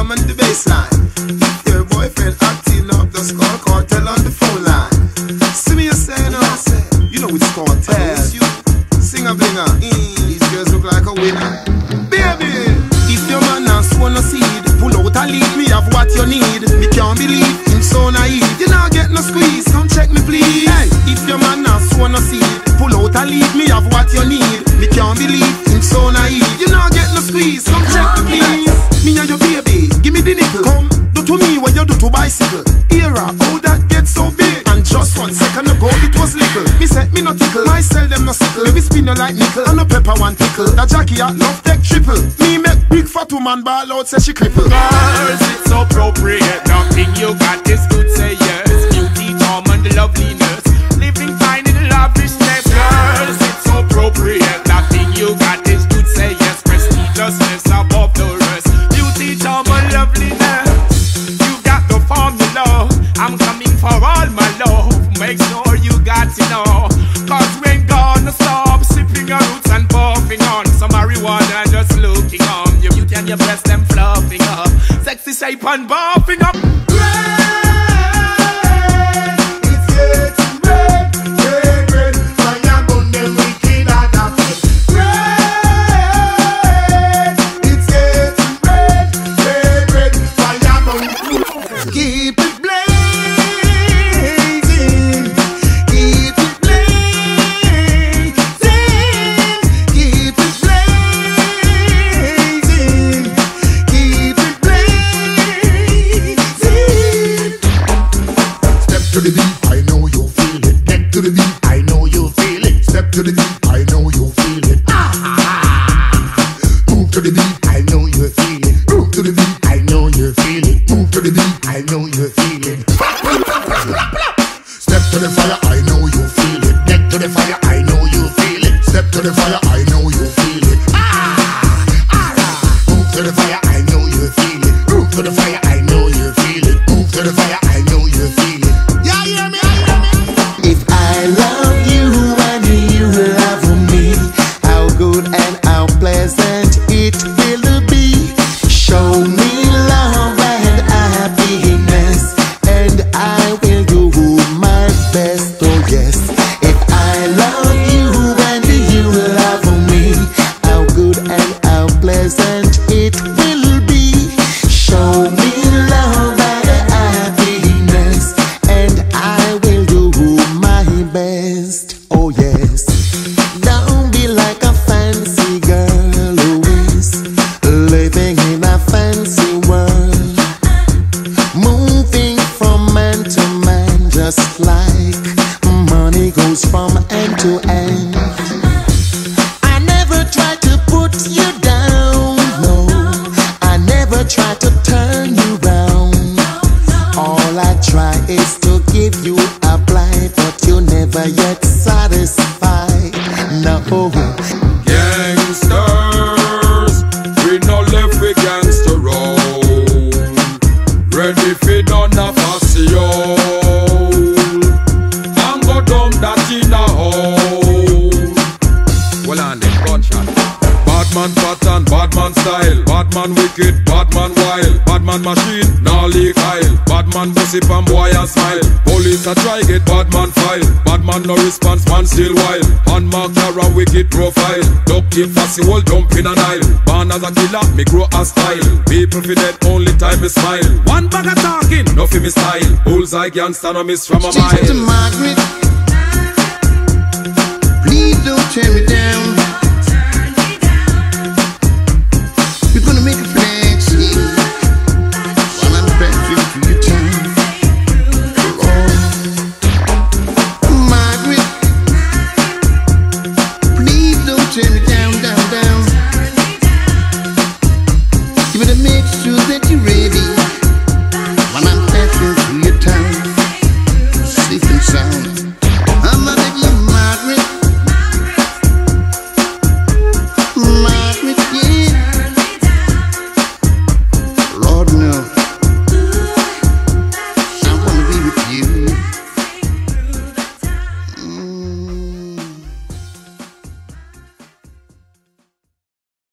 drum and the bass line. If your boyfriend acting up, just call Kartel on the phone line. See me, you say, no, you know it's Kartel. Sing a blinger, these girls look like a winner. Baby, if your man has sown a seed, pull out a lead, me have what you need. Me can't believe him so naive. You not get no squeeze, come check me please. Hey, if your man has sown a seed, pull out a lead, me have what you need. Me can't believe him so naive. You not get no squeeze, come check me please. Me and your baby, give me the nickel. Come, do to me what you do to bicycle. Era, how that gets so big. And just 1 second ago it was little. Me said me no tickle, I sell them no sickle. Me spin you like nickel, and no pepper one pickle. That Jackie at love take triple. Me make big fat woman ball out, say she cripple. Girls, it's so appropriate. Nothing you got is good, say yes. Beauty, charm, and loveliness. Living fine in lavishness. Girls, it's so appropriate. Nothing you got is good, say yes. Prestigiousness above the rest. Beauty, charm, and loveliness. You got the formula. I'm coming for all my love. Make sure you got to know. Cause we ain't gonna stop sipping your roots and puffing on some marijuana, just looking on. Your beauty and your breast, them fluffing up. Sexy shape and buffing up. Sip and boy and smile. Police a try get bad man file. Bad man no response, man still wild. Hand mark a wicked profile. Duck keep fussy, whole jump in an aisle. Born as a killer, me grow a style. People feel dead, only time me smile. One bag of talking, no for me style. Bullseye gangster no miss from a mile. To Margeret,